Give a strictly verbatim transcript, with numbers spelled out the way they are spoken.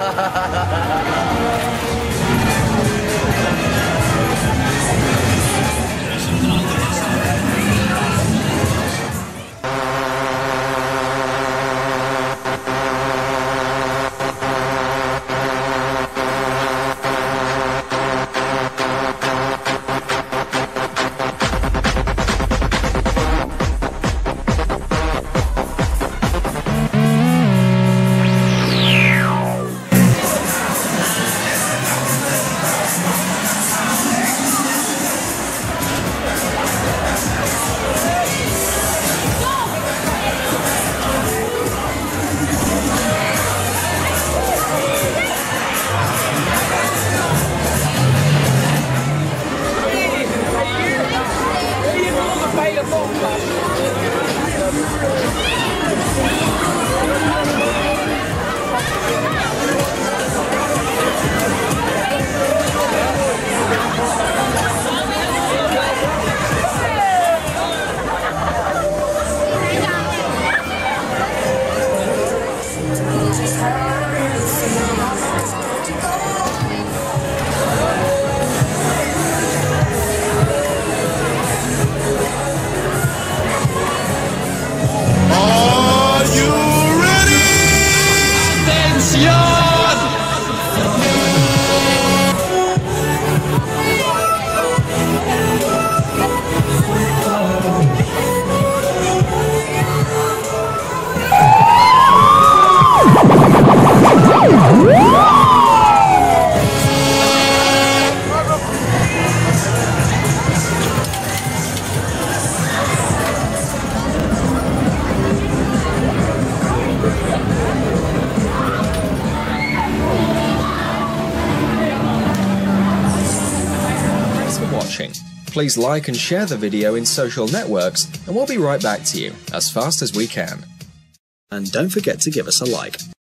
Please like and share the video in social networks, and we'll be right back to you as fast as we can. And don't forget to give us a like.